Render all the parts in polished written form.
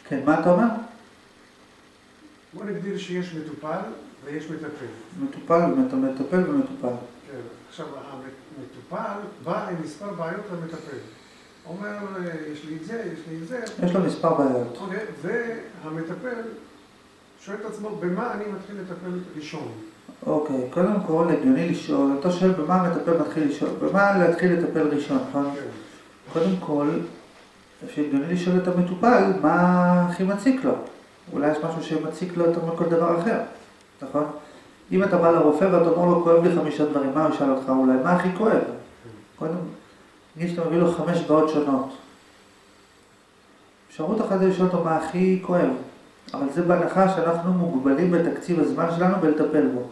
כן, מה אתה אומר? בוא נגדיר שיש מטופל ויש מטפל. מטופל ומטופל. כן, עכשיו המטופל בא עם מספר בעיות למטפל. אומר, יש לי את זה, יש לי את זה. יש לו מספר בעיות. אוקיי, והמטפל שואל את עצמו, במה אני מתחיל לטפל ראשון? אוקיי, קודם כל, הגיוני לשאול, אתה שואל במה המטפל מתחיל לשאול, במה להתחיל לטפל ראשון, נכון? כן. קודם כל, הגיוני לשאול את המטופל, מה הכי מציק לו? אולי יש משהו שמציק לו יותר מכל דבר אחר, נכון? אם אתה בא לרופא ואתה אומר לו, כואב לי 5 דברים, מה הוא ישאל אותך אולי? מה הכי כואב? קודם, נגיד שאתה מביא לו 5 בעיות שונות. אפשרות אחת זה לשאול אותו מה הכי כואב, אבל זה בהנחה שאנחנו מוגבלים בתקציב הזמן שלנו בלטפל בו.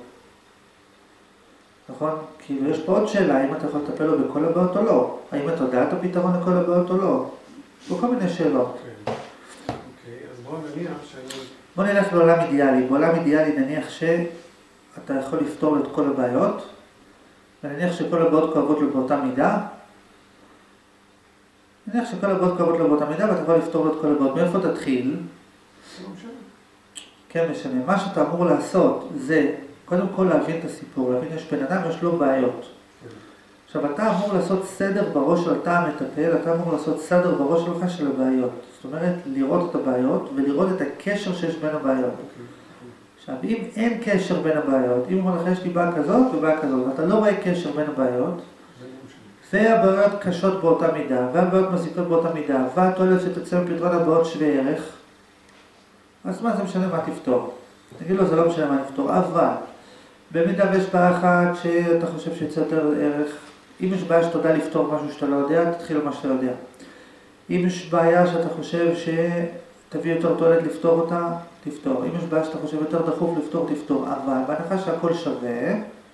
נכון? כאילו יש פה עוד שאלה, האם אתה יכול לטפל לו בכל הבעיות או לא? האם אתה יודע את הפתרון לכל הבעיות או לא? יש פה כל מיני שאלות. אוקיי, אז בוא נניח שאני... בוא נלך לעולם אידיאלי. בעולם אידיאלי נניח שאתה יכול לפתור את כל הבעיות, ונניח שכל הבעיות כואבות לו באותה מידה. נניח שכל הבעיות כואבות לו באותה מידה, ואתה יכול לפתור את כל הבעיות. מאיפה תתחיל? לא משנה. כן, משנה. מה שאתה אמור לעשות זה, קודם כל להבין את הסיפור, להבין יש בן אדם, יש לו בעיות. עכשיו, אתה אמור לעשות סדר בראש של אתה המטפל, אתה אמור לעשות סדר בראש שלך של הבעיות. זאת אומרת, לראות את הבעיות ולראות את הקשר שיש בין הבעיות. עכשיו, אם אין קשר בין הבעיות, אם הוא אומר לך, יש לי בעיה כזאת ובעיה כזאת, ואתה לא רואה קשר בין הבעיות, והבעיות קשות באותה מידה, והבעיות מזיקות באותה מידה, והתועלת שתצא מפתרון הבעיות שווה ערך, אז מה זה משנה מה תפתור? תגיד לו, זה לא משנה מה נפתור, אבל במידה ויש בעיה אחת שאתה חושב שיצא יותר ערך, אם יש בעיה שאתה יודע לפתור משהו שאתה לא יודע, תתחיל מה שאתה יודע. אם יש בעיה שאתה חושב שתביא יותר תועלת לפתור אותה, תפתור. אם יש בעיה שאתה חושב יותר דחוף לפתור, תפתור. אבל בהנחה שהכל שווה,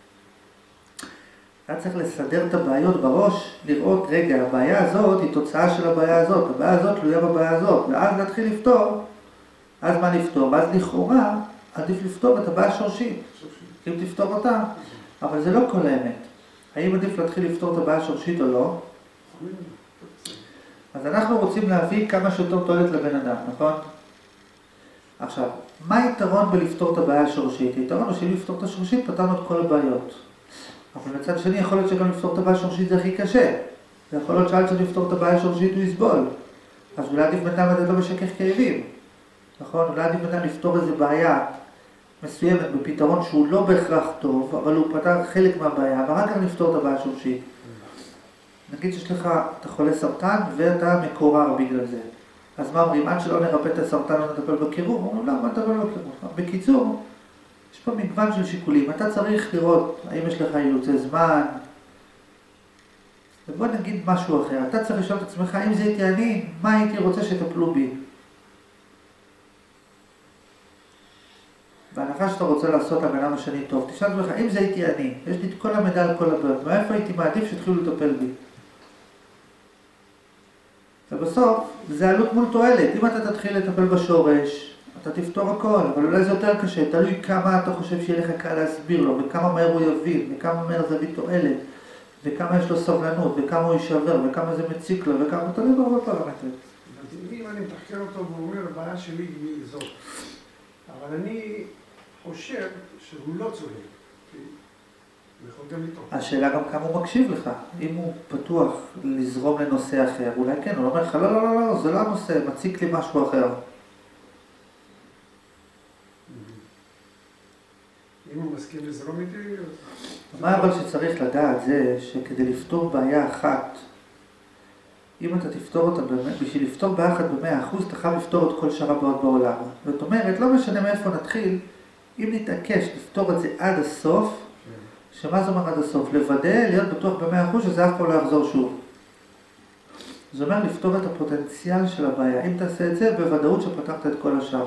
אתה צריך לסדר את הבעיות בראש, לראות, רגע, הבעיה הזאת היא תוצאה של הבעיה הזאת, הבעיה הזאת תלויה בבעיה הזאת, ואז להתחיל לפתור, אז מה לפתור? ואז לכאורה, עדיף לפתור את הבעיה השורשית, אם תפתור אותה, אבל זה לא כל האמת. האם עדיף להתחיל לפתור את הבעיה השורשית או לא? אז אנחנו רוצים להביא כמה שיותר תועלת לבן אדם, נכון? עכשיו, מה היתרון בלפתור את הבעיה השורשית? היתרון הוא שאם לפתור את השורשית פתרנו את כל הבעיות. אבל מצד שני יכול להיות שגם לפתור את הבעיה השורשית זה הכי קשה. ויכול להיות שעד שלפתור את הבעיה השורשית הוא יסבול. אז אולי עדיף בן אדם לא משכך כאבים. נכון? אולי עדיף בן אדם לפתור איזו בעיה מסוימת בפתרון שהוא לא בהכרח טוב, אבל הוא פתר חלק מהבעיה, ורק גם לפתור את הבעיה השורשית. נגיד שיש לך, אתה חולה סרטן ואתה מקורר בגלל זה. אז מה אומרים? עד שלא נרפא את הסרטן לא נטפל בקירור? אומרים לא, מה נטפל בקירור? בקיצור, יש פה מגוון של שיקולים. אתה צריך לראות האם יש לך אילוצי זמן. ובוא נגיד משהו אחר. אתה צריך לשאול את עצמך, אם זה הייתי אני, מה הייתי רוצה שטפלו בי? בהנחה שאתה רוצה לעשות לבן אדם השני טוב, תשאל את עצמך, אם זה הייתי אני, יש לי את כל המידע על כל הבעיות, מאיפה הייתי מעדיף שהתחילו לטפל בי? ובסוף, זה עלות מול תועלת. אם אתה תתחיל לטפל בשורש, אתה תפתור הכל, אבל אולי זה יותר קשה, תלוי כמה אתה חושב שיהיה לך קל להסביר לו, וכמה מהר הוא יבין, וכמה מהר זה יביא תועלת, וכמה יש לו סבלנות, וכמה הוא יישבר, וכמה זה מציק לו, וכמה תלוי בהרבה פרמטרים. אם אני מתחקר אותו והוא אומר, הבעיה שלי היא זאת, אבל אני חושב שהוא לא צודק. השאלה גם כמה הוא מקשיב לך. אם הוא פתוח לזרום לנושא אחר, אולי כן, הוא אומר לך, לא, לא, לא, לא, זה לא הנושא, מציק לי משהו אחר. אם הוא מסכים לזרום איתי... מה אבל שצריך לדעת זה שכדי לפתור בעיה אחת, אם אתה תפתור אותה, בשביל לפתור בעיה אחת ב100%, אתה חייב לפתור את כל שאר הבעיות בעולם. זאת אומרת, לא משנה מאיפה נתחיל, אם נתעקש לפתור את זה עד הסוף, שמה זה אומר עד הסוף? לוודא, להיות בטוח ב100% שזה אף פעם לא יחזור שוב. זאת אומרת, לפתור את הפוטנציאל של הבעיה. אם תעשה את זה, בוודאות שפתחת את כל השאר.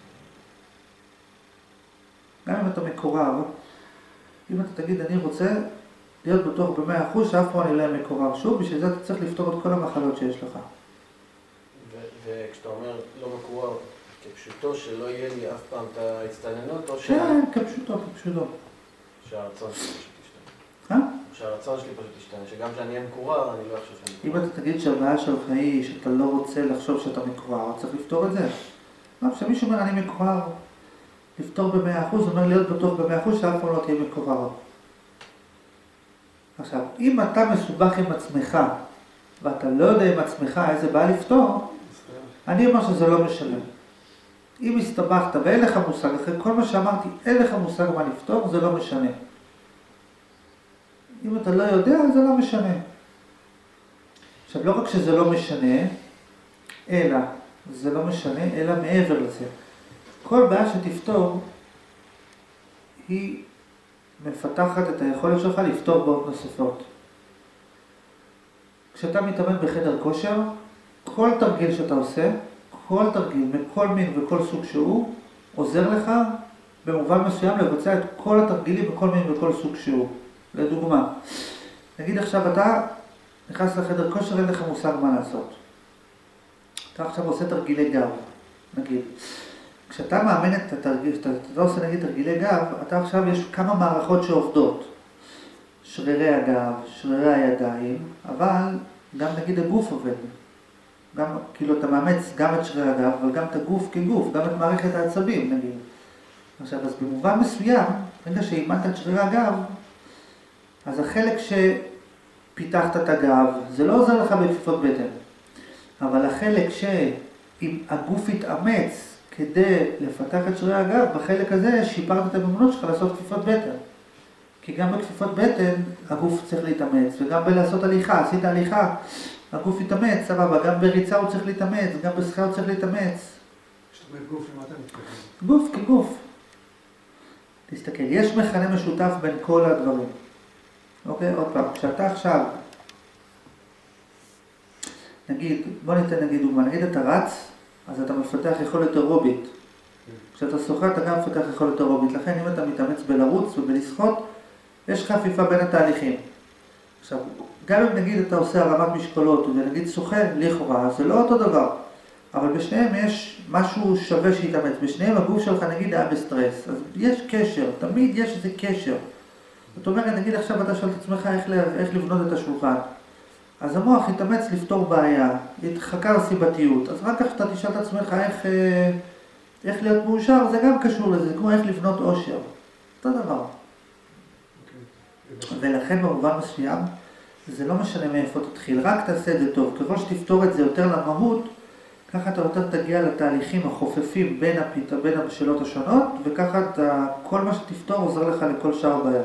גם אם אתה מקורר, אם אתה תגיד, אני רוצה להיות בטוח ב100% שאף פעם אני לא אהיה מקורר שוב, בשביל זה אתה צריך לפתור את כל המחלות שיש לך. וכשאתה אומר לא מקורר, כפשוטו שלא יהיה לי אף פעם את ההצטננות, או כן, כפשוטו, כפשוטו. שהרצון שלי פשוט ישתנה. שהרצון שלי פשוט ישתנה, שגם כשאני אהיה מקורר, אני לא אחשוב שאני מקורר. אם אתה תגיד שהבעיה שלך היא שאתה לא רוצה לחשוב שאתה מקורר, צריך לפתור את זה. כשמישהו אומר אני מקורר, לפתור ב100%, הוא אומר להיות בטוח ב100% שאף פעם לא תהיה מקורר. עכשיו, אם אתה מסובך עם עצמך, ואתה לא יודע עם עצמך איזה בעיה לפתור, אני אומר שזה לא משנה. אם הסתבכת ואין לך מושג, אחרי כל מה שאמרתי, אין לך מושג מה לפתור, זה לא משנה. אם אתה לא יודע, זה לא משנה. עכשיו, לא רק שזה לא משנה, אלא, זה לא משנה, אלא מעבר לזה. כל בעיה שתפתור, היא מפתחת את היכולת שלך לפתור בעיות נוספות. כשאתה מתאמן בחדר כושר, כל תרגיל שאתה עושה, כל תרגיל מכל מין וכל סוג שהוא, עוזר לך במובן מסוים לבצע את כל התרגילים בכל מין וכל סוג שהוא. לדוגמה, נגיד עכשיו אתה נכנס לחדר כושר, אין לך מושג מה לעשות. אתה עכשיו עושה תרגילי גב, נגיד. כשאתה מאמן את התרגיל, אתה עושה נגיד תרגילי גב, אתה עכשיו יש כמה מערכות שעובדות. שרירי הגב, שרירי הידיים, אבל גם נגיד הגוף עובד. גם, כאילו אתה מאמץ גם את שרירי הגב, אבל גם את הגוף כגוף, גם את מערכת העצבים נגיד. עכשיו, אז במובן מסוים, רגע שאימנת את שרירי הגב, אז החלק שפיתחת את הגב, זה לא עוזר לך בכפיפות בטן. אבל החלק שאם הגוף יתאמץ כדי לפתח את שרירי הגב, בחלק הזה שיפרת את הממונות שלך לעשות כפיפות בטן. כי גם בכפיפות בטן הגוף צריך להתאמץ, וגם בלעשות הליכה, עשית הליכה, הגוף יתאמץ, סבבה, גם בריצה הוא צריך להתאמץ, גם בשחייה הוא צריך להתאמץ. זאת אומרת גוף למה אתה מתכוון? גוף כגוף. תסתכל, יש מכנה משותף בין כל הדברים. אוקיי, עוד פעם, כשאתה עכשיו, נגיד, בוא ניתן נגיד דוגמה, נגיד אתה רץ, אז אתה מפתח יכולת אירובית. כשאתה שוחה אתה גם מפתח יכולת אירובית, לכן אם אתה מתאמץ בלרוץ ובלשחות, יש חפיפה בין התהליכים. עכשיו, גם אם נגיד אתה עושה הרמת משקולות ונגיד שוחה, לכאורה, זה לא אותו דבר. אבל בשניהם יש משהו שווה שיתאמץ. בשניהם הגוף שלך נגיד היה בסטרס. אז יש קשר, תמיד יש איזה קשר. זאת אומרת, נגיד עכשיו אתה שואל את עצמך איך לבנות את השולחן. אז המוח יתאמץ לפתור בעיה, חקר סיבתיות. אז רק כשאתה תשאל את עצמך איך להיות מאושר, זה גם קשור לזה, כמו איך לבנות אושר. אותו דבר. ולכן במובן מסוים, זה לא משנה מאיפה תתחיל, רק תעשה את זה טוב. ככל שתפתור את זה יותר למהות, ככה אתה יותר תגיע לתהליכים החופפים בין השאלות השונות, וככה כל מה שתפתור עוזר לך לכל שאר הבעיות.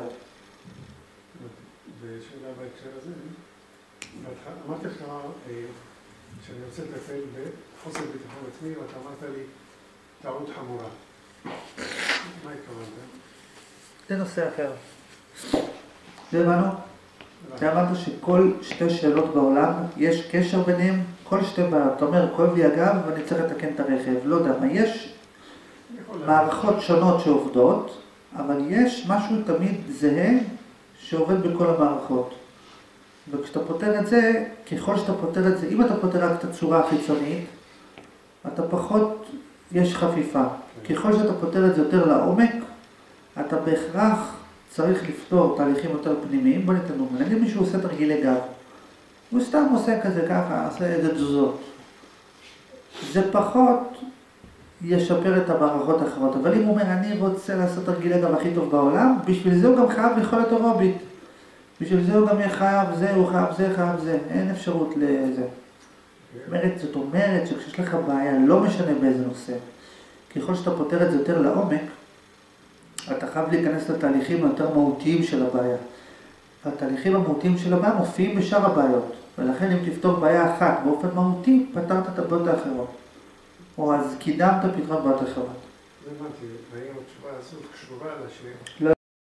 ושאלה בהקשר הזה, אמרתי לך שאני רוצה לטפל בחוסר ביטחון עצמי, ואתה אמרת לי טעות חמורה. מה התכוונת? זה נושא אחר. זה הבנו? אתה אמרת שכל שתי שאלות בעולם, יש קשר ביניהם, כל שתי בעיות. אתה אומר, כואב לי הגב ואני צריך לתקן את הרכב. לא יודע מה, יש מערכות שונות שעובדות, אבל יש משהו תמיד זהה שעובד בכל המערכות. וכשאתה פותר את זה, ככל שאתה פותר את זה, אם אתה פותר רק את הצורה החיצונית, אתה פחות, יש חפיפה. ככל שאתה פותר את זה יותר לעומק, אתה בהכרח צריך לפתור תהליכים יותר פנימיים. בוא ניתן דוגמה. נגיד מישהו עושה תרגילי גב. הוא סתם עושה כזה ככה, עושה איזה תזוזות. זה פחות ישפר את המערכות האחרות. אבל אם הוא אומר, אני רוצה לעשות תרגילי גב הכי טוב בעולם, בשביל זה הוא גם חייב יכולת אירובית. בשביל זה הוא גם יהיה חייב זה, הוא חייב זה, חייב זה. אין אפשרות לזה. זאת אומרת שכשיש לך בעיה, לא משנה באיזה נושא, ככל שאתה פותר את זה יותר לעומק, אתה חייב להיכנס לתהליכים היותר מהותיים של הבעיה. והתהליכים המהותיים של הבעיה מופיעים בשאר הבעיות. ולכן אם תפתור בעיה אחת באופן מהותי, פתרת את הבעיות האחרות. או אז קידמת פתרון בעיות אחרות. הבנתי, והאם התשובה הזאת קשורה לשאלה? לא.